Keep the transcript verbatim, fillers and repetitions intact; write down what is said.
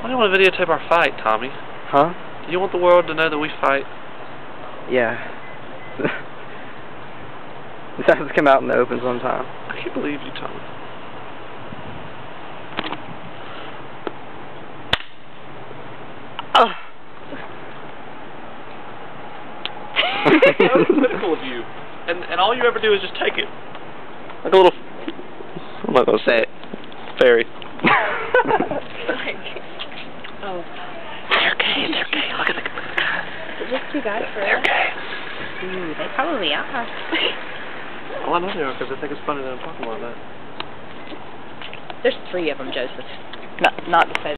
Why do you want to videotape our fight, Tommy? Huh? Do you want the world to know that we fight? Yeah. This has to come out in the open sometime. I can't believe you, Tommy. Oh. That was critical of you. And and all you ever do is just take it. Like a little... I'm not going to say it. Fairy. Oh. They're gay, they're gay. Look at the guys. Just two guys for They're gay. Ooh, they probably are. Well, I know they are because I think it's funny that I'm talking about that. There's three of them, Joseph. Not, not to say